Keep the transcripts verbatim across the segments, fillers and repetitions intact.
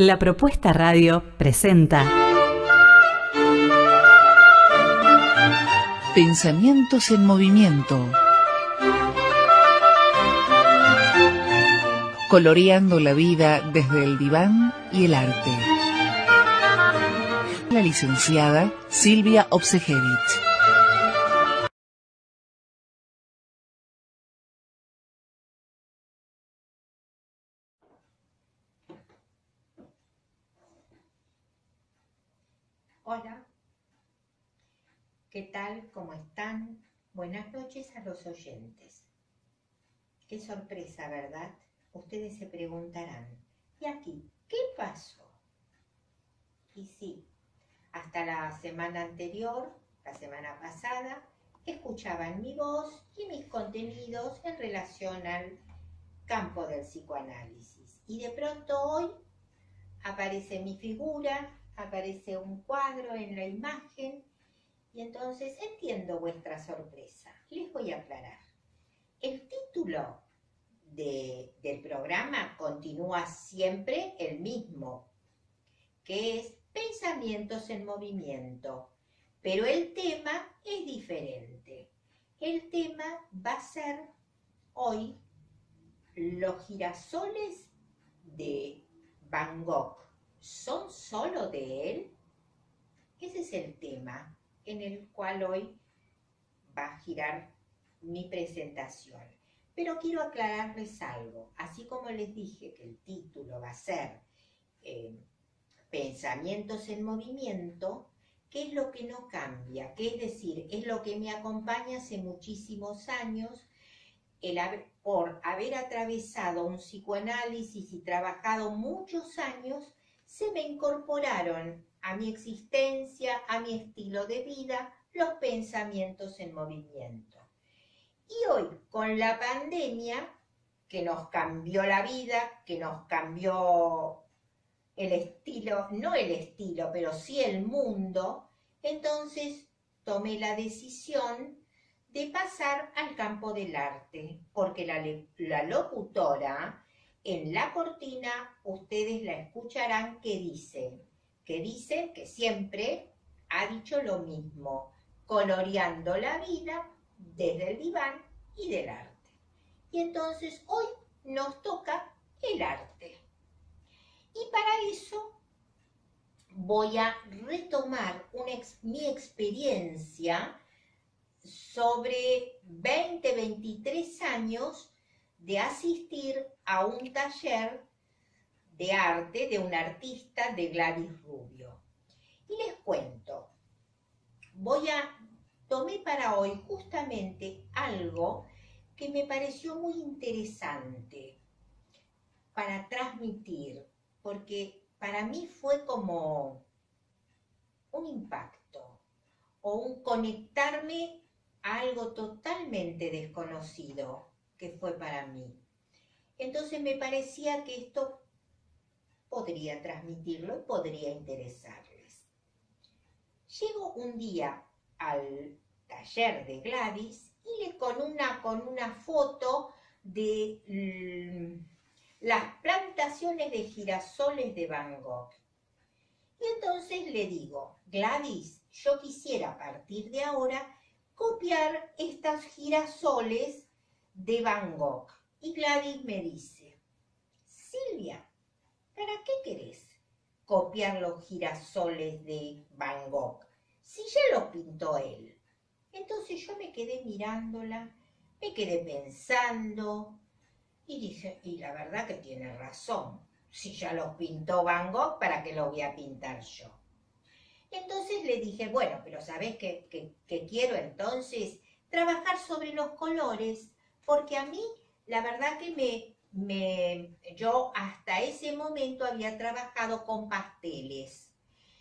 La Propuesta Radio presenta Pensamientos en movimiento. Coloreando la vida desde el diván y el arte. La licenciada Silvia Obsejevich. Hola, ¿qué tal? ¿Cómo están? Buenas noches a los oyentes. Qué sorpresa, ¿verdad? Ustedes se preguntarán, ¿y aquí qué pasó? Y sí, hasta la semana anterior, la semana pasada, escuchaban mi voz y mis contenidos en relación al campo del psicoanálisis. Y de pronto hoy aparece mi figura, aparece un cuadro en la imagen y entonces entiendo vuestra sorpresa. Les voy a aclarar. El título de, del programa continúa siempre el mismo, que es Pensamientos en Movimiento, pero el tema es diferente. El tema va a ser hoy los girasoles de Van Gogh. ¿Son solo de él? Ese es el tema en el cual hoy va a girar mi presentación. Pero quiero aclararles algo. Así como les dije que el título va a ser eh, Pensamientos en Movimiento, ¿qué es lo que no cambia? ¿Qué es decir? Es lo que me acompaña hace muchísimos años, el haber, por haber atravesado un psicoanálisis y trabajado muchos años, se me incorporaron a mi existencia, a mi estilo de vida, los pensamientos en movimiento. Y hoy, con la pandemia, que nos cambió la vida, que nos cambió el estilo, no el estilo, pero sí el mundo, entonces tomé la decisión de pasar al campo del arte, porque la, la locutora, en la cortina, ustedes la escucharán que dice, que dice que siempre ha dicho lo mismo, coloreando la vida desde el diván y del arte. Y entonces hoy nos toca el arte. Y para eso voy a retomar una ex, mi experiencia sobre veinte, veintitrés años de asistir a un taller de arte de un artista, de Gladys Rubio. Y les cuento, voy a, tomé para hoy justamente algo que me pareció muy interesante para transmitir, porque para mí fue como un impacto o un conectarme a algo totalmente desconocido que fue para mí. Entonces me parecía que esto podría transmitirlo y podría interesarles. Llego un día al taller de Gladys y le con una, con una foto de mmm, las plantaciones de girasoles de Van Gogh. Y entonces le digo, Gladys, yo quisiera a partir de ahora copiar estas girasoles de Van Gogh. Y Gladys me dice, Silvia, ¿para qué querés copiar los girasoles de Van Gogh si ya los pintó él? Entonces yo me quedé mirándola, me quedé pensando y dije, y la verdad que tiene razón, si ya los pintó Van Gogh, ¿para qué los voy a pintar yo? Entonces le dije, bueno, pero ¿sabés qué, qué, qué quiero entonces? Trabajar sobre los colores, porque a mí la verdad que me, me, yo hasta ese momento había trabajado con pasteles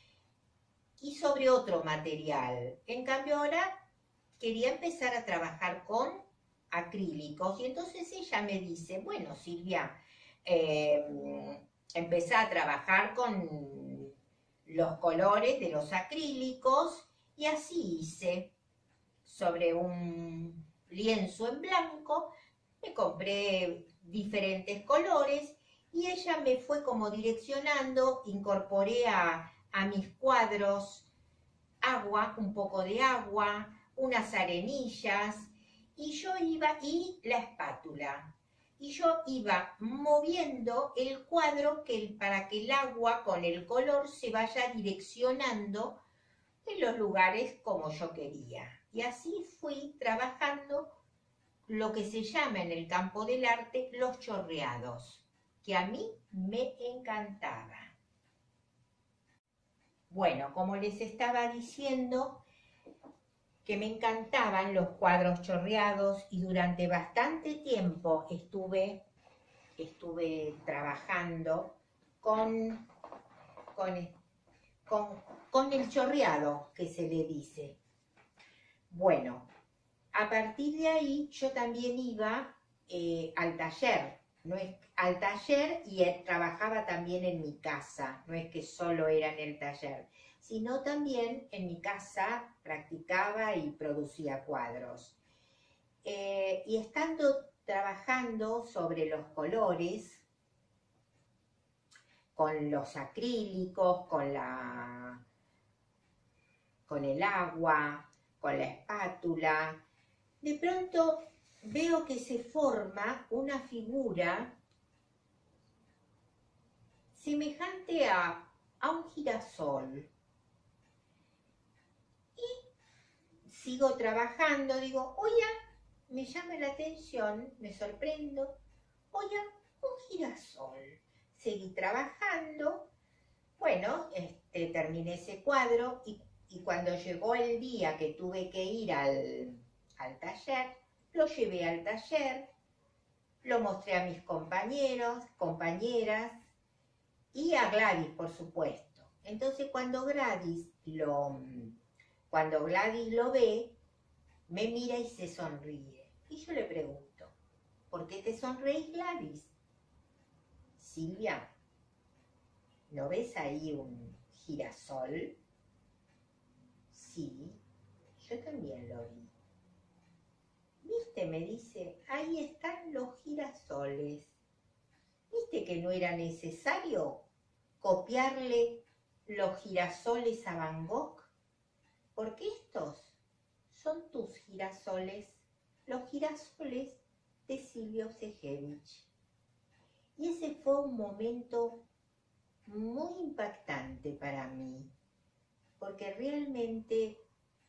y sobre otro material. En cambio ahora quería empezar a trabajar con acrílicos y entonces ella me dice, bueno Silvia, eh, empezá a trabajar con los colores de los acrílicos y así hice sobre un lienzo en blanco. Me compré diferentes colores Y ella me fue como direccionando, incorporé a, a mis cuadros agua, un poco de agua, unas arenillas, y yo iba, y la espátula. Y yo iba moviendo el cuadro que, para que el agua con el color se vaya direccionando en los lugares como yo quería. Y así fui trabajando lo que se llama en el campo del arte los chorreados, que a mí me encantaba. Bueno, como les estaba diciendo, que me encantaban los cuadros chorreados y durante bastante tiempo estuve, estuve trabajando con, con, con, con el chorreado, que se le dice. Bueno, a partir de ahí yo también iba eh, al taller, no es, al taller y eh, trabajaba también en mi casa, no es que solo era en el taller, sino también en mi casa practicaba y producía cuadros. Eh, y estando trabajando sobre los colores, con los acrílicos, con, la, con el agua, con la espátula, de pronto veo que se forma una figura semejante a, a un girasol. Y sigo trabajando, digo, oye, me llama la atención, me sorprendo, oye, un girasol. Seguí trabajando, bueno, este, terminé ese cuadro y, y cuando llegó el día que tuve que ir al, al taller, lo llevé al taller, lo mostré a mis compañeros, compañeras y a Gladys, por supuesto. Entonces cuando Gladys lo, cuando Gladys lo ve, me mira y se sonríe. Y yo le pregunto, ¿por qué te sonreís, Gladys? Silvia, ¿no ves ahí un girasol? Sí, yo también lo vi. ¿Viste? Me dice, ahí están los girasoles. ¿Viste que no era necesario copiarle los girasoles a Van Gogh? Porque estos son tus girasoles, los girasoles de Silvio Sejevich. Y ese fue un momento muy impactante para mí, porque realmente,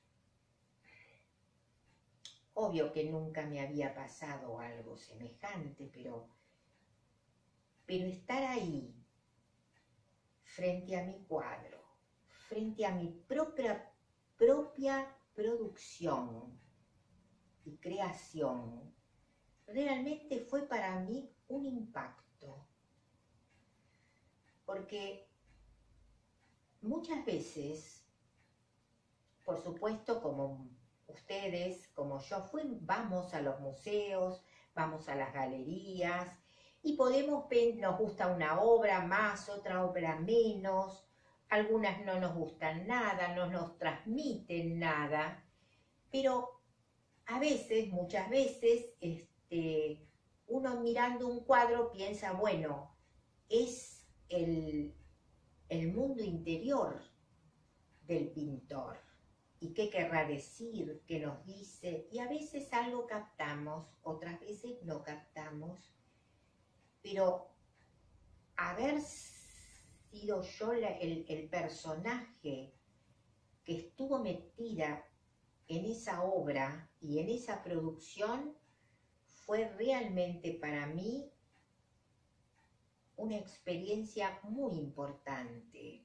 obvio que nunca me había pasado algo semejante, pero, pero estar ahí, frente a mi cuadro, frente a mi propia, propia producción y creación, realmente fue para mí un impacto. Porque muchas veces, por supuesto, como ustedes, como yo, fui, vamos a los museos, vamos a las galerías y podemos ver, nos gusta una obra más, otra obra menos, algunas no nos gustan nada, no nos transmiten nada, pero a veces, muchas veces, este, uno mirando un cuadro piensa, bueno, es el, el mundo interior del pintor. ¿Y qué querrá decir? ¿Qué nos dice? Y a veces algo captamos, otras veces no captamos. Pero haber sido yo la, el, el personaje que estuvo metida en esa obra y en esa producción fue realmente para mí una experiencia muy importante.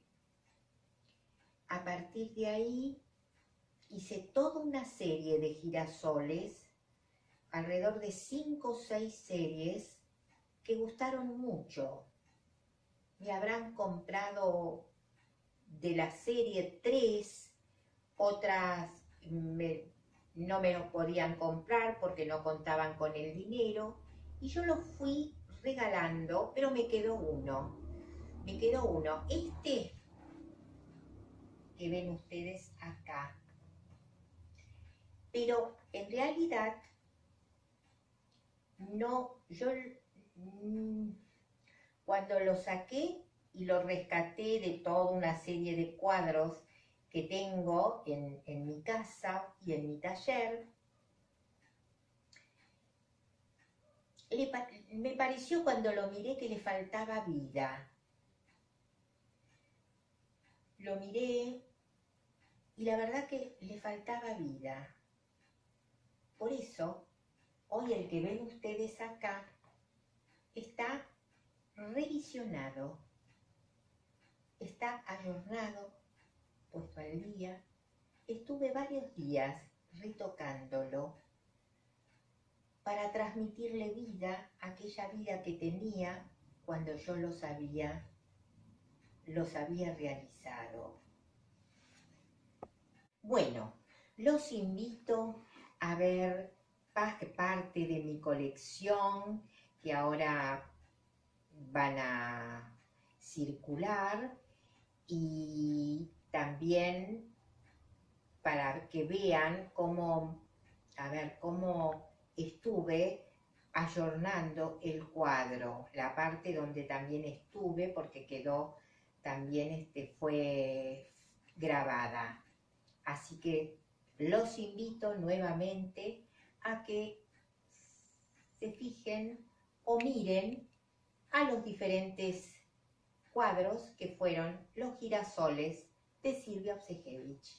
A partir de ahí hice toda una serie de girasoles, alrededor de cinco o seis series que gustaron mucho. Me habrán comprado de la serie tres, otras me, no me los podían comprar porque no contaban con el dinero y yo los fui regalando, pero me quedó uno, me quedó uno, este que ven ustedes acá. Pero en realidad no, yo Cuando lo saqué y lo rescaté de toda una serie de cuadros que tengo en, en mi casa y en mi taller, le, me pareció cuando lo miré que le faltaba vida. Lo miré y la verdad que le faltaba vida. Por eso, hoy el que ven ustedes acá está revisionado, está adornado, puesto al día. Estuve varios días retocándolo para transmitirle vida, aquella vida que tenía cuando yo los había, los había realizado. Bueno, los invito a ver parte de mi colección que ahora van a circular, y también para que vean cómo, a ver, cómo estuve ayornando el cuadro, la parte donde también estuve, porque quedó también, este, fue grabada. Así que los invito nuevamente a que se fijen o miren a los diferentes cuadros que fueron los girasoles de Silvia Obsejevich.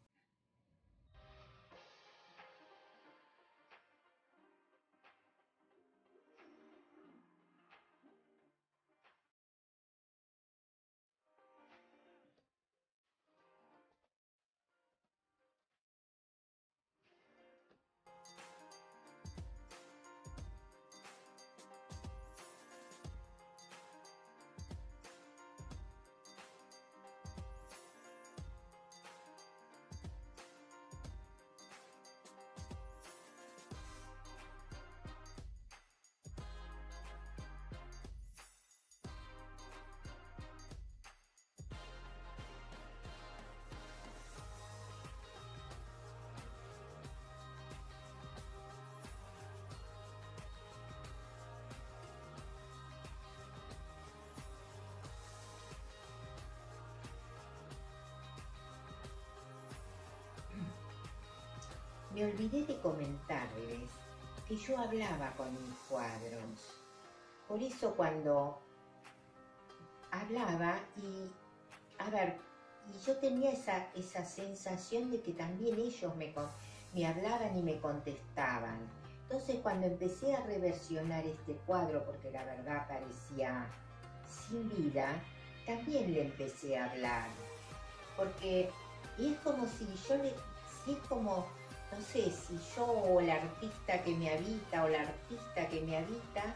Me olvidé de comentarles que yo hablaba con mis cuadros. Por eso cuando hablaba y, a ver, y yo tenía esa, esa sensación de que también ellos me, me hablaban y me contestaban. Entonces cuando empecé a reversionar este cuadro, porque la verdad parecía sin vida, también le empecé a hablar. Porque y es como si yo le, si es como, no sé, si yo o el artista que me habita o la artista que me habita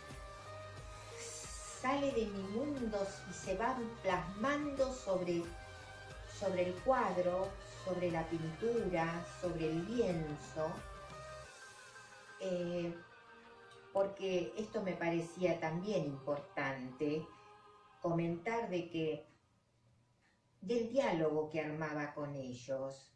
sale de mi mundo y se va plasmando sobre, sobre el cuadro, sobre la pintura, sobre el lienzo, eh, porque esto me parecía también importante comentar de que del diálogo que armaba con ellos.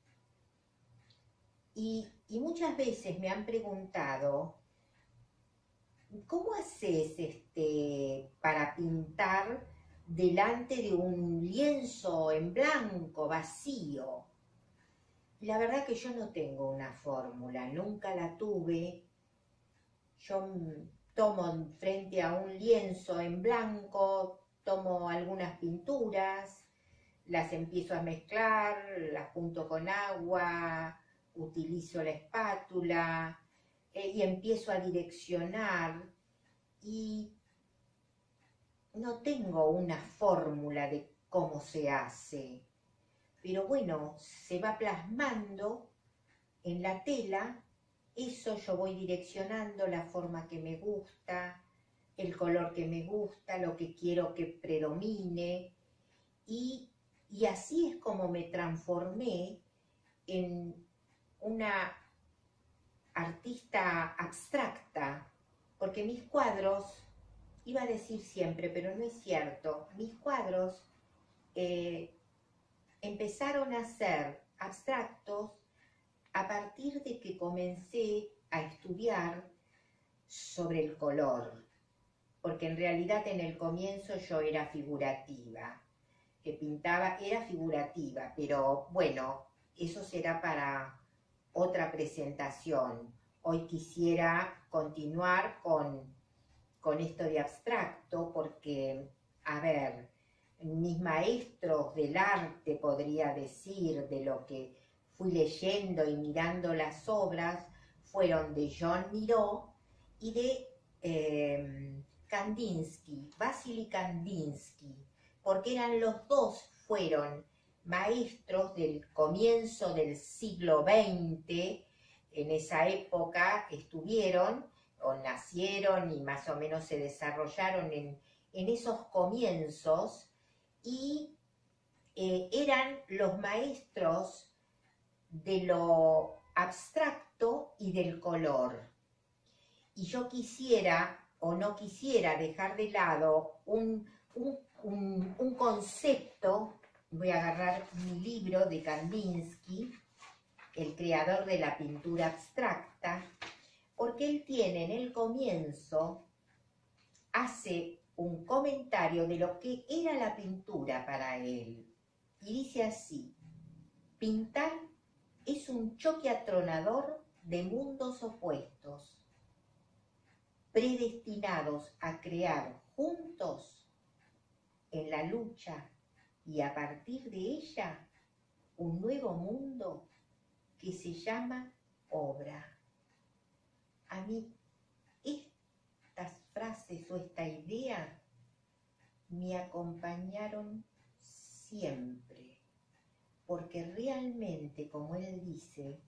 Y, y muchas veces me han preguntado, ¿cómo haces este, para pintar delante de un lienzo en blanco, vacío? La verdad que yo no tengo una fórmula, nunca la tuve. Yo tomo frente a un lienzo en blanco, tomo algunas pinturas, las empiezo a mezclar, las junto con agua, utilizo la espátula eh, y empiezo a direccionar, y no tengo una fórmula de cómo se hace, pero bueno, se va plasmando en la tela, eso yo voy direccionando la forma que me gusta, el color que me gusta, lo que quiero que predomine, y, y así es como me transformé en una artista abstracta, porque mis cuadros, iba a decir siempre, pero no es cierto, mis cuadros eh, empezaron a ser abstractos a partir de que comencé a estudiar sobre el color. porque en realidad en el comienzo yo era figurativa, que pintaba, era figurativa, pero bueno, eso será para otra presentación. Hoy quisiera continuar con, con esto de abstracto, porque, a ver, mis maestros del arte, podría decir, de lo que fui leyendo y mirando las obras, fueron de John Miró y de eh, Kandinsky, Vasily Kandinsky, porque eran los dos, fueron maestros del comienzo del siglo veinte, en esa época estuvieron, o nacieron y más o menos se desarrollaron en, en esos comienzos, y eh, eran los maestros de lo abstracto y del color. Y yo quisiera, o no quisiera, dejar de lado un, un, un, un concepto. Voy a agarrar mi libro de Kandinsky, el creador de la pintura abstracta, porque él tiene en el comienzo, hace un comentario de lo que era la pintura para él. Y dice así: pintar es un choque atronador de mundos opuestos, predestinados a crear juntos en la lucha y a partir de ella un nuevo mundo que se llama obra. A mí estas frases o esta idea me acompañaron siempre, porque realmente, como él dice,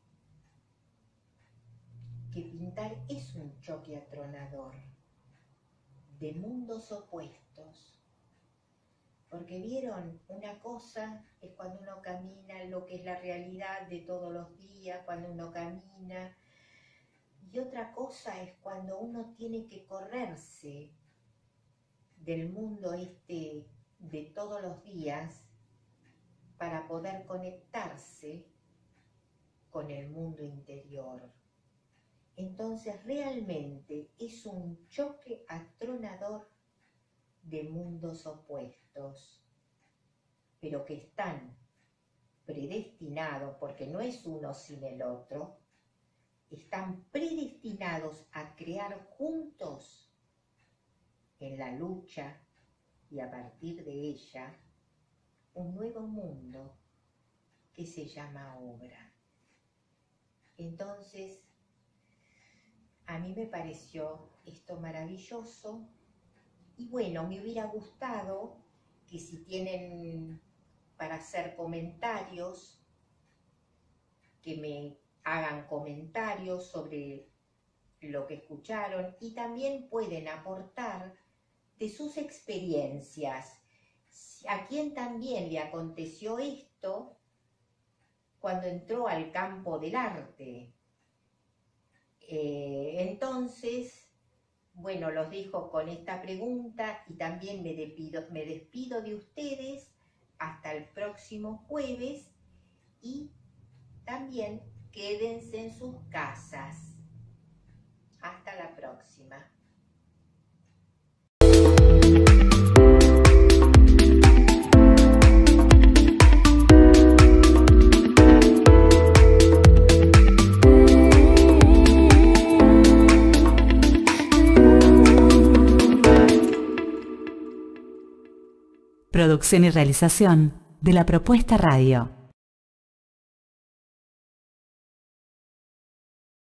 que pintar es un choque atronador de mundos opuestos. Porque vieron, una cosa es cuando uno camina lo que es la realidad de todos los días, cuando uno camina, y otra cosa es cuando uno tiene que correrse del mundo este de todos los días para poder conectarse con el mundo interior. Entonces realmente es un choque atronador de mundos opuestos, pero que están predestinados, porque no es uno sin el otro, están predestinados a crear juntos en la lucha y a partir de ella un nuevo mundo que se llama obra. Entonces, a mí me pareció esto maravilloso. Y bueno, me hubiera gustado que si tienen para hacer comentarios, que me hagan comentarios sobre lo que escucharon y también pueden aportar de sus experiencias. A quien también le aconteció esto cuando entró al campo del arte. Eh, entonces... Bueno, los dejo con esta pregunta y también me despido, me despido de ustedes hasta el próximo jueves y también quédense en sus casas. Hasta la próxima. Producción y realización de La Propuesta Radio.